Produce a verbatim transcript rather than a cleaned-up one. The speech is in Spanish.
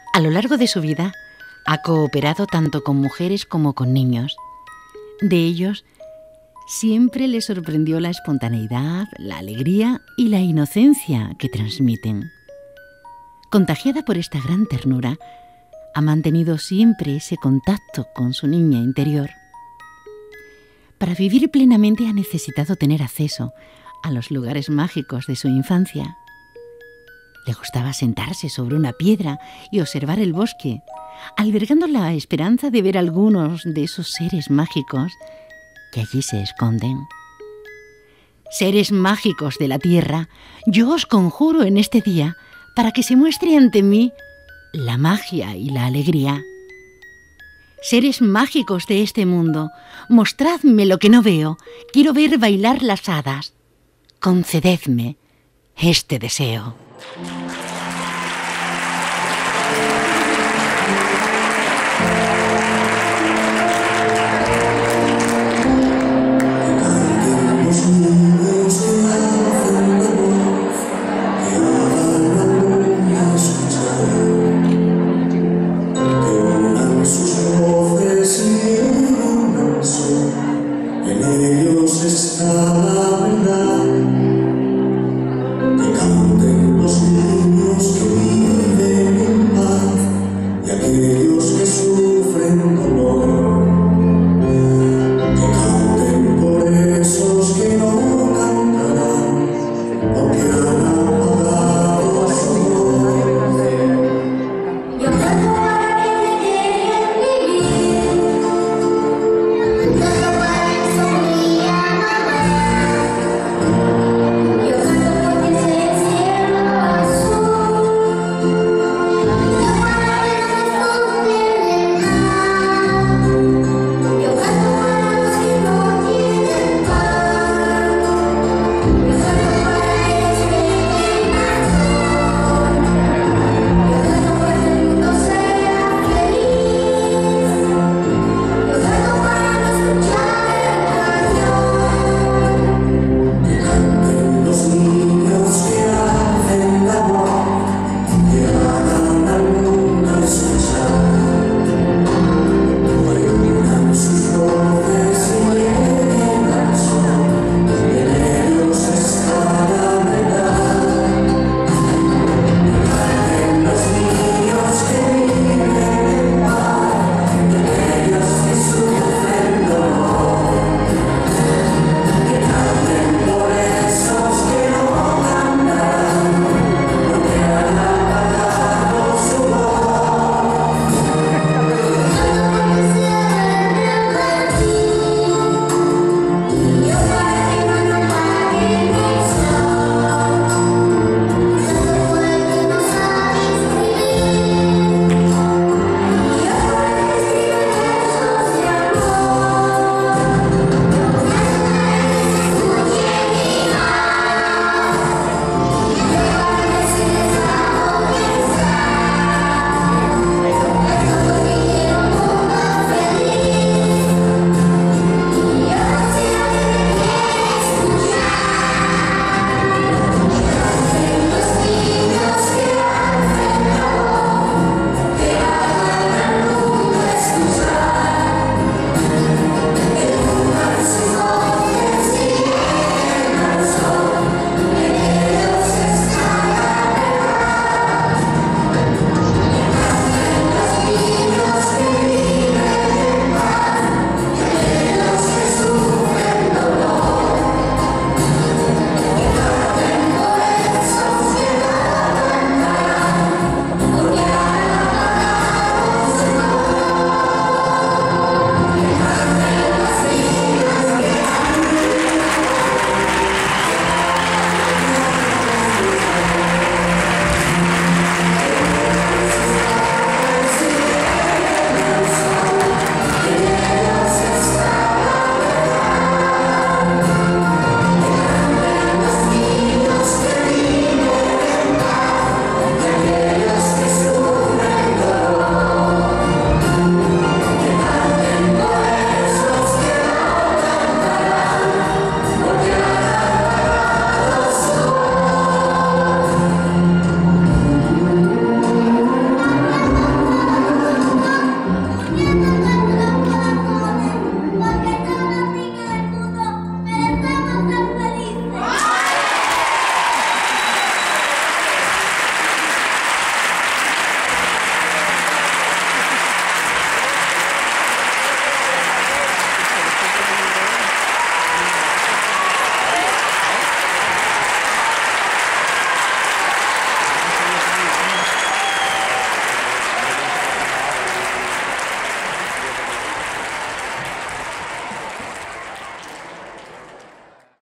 A lo largo de su vida, ha cooperado tanto con mujeres como con niños. De ellos, siempre le sorprendió la espontaneidad, la alegría y la inocencia que transmiten. Contagiada por esta gran ternura, ha mantenido siempre ese contacto con su niña interior. Para vivir plenamente ha necesitado tener acceso a los lugares mágicos de su infancia. Le gustaba sentarse sobre una piedra y observar el bosque, albergando la esperanza de ver algunos de esos seres mágicos que allí se esconden. Seres mágicos de la tierra, yo os conjuro en este día para que se muestre ante mí la magia y la alegría. Seres mágicos de este mundo, mostradme lo que no veo. Quiero ver bailar las hadas. Concededme este deseo.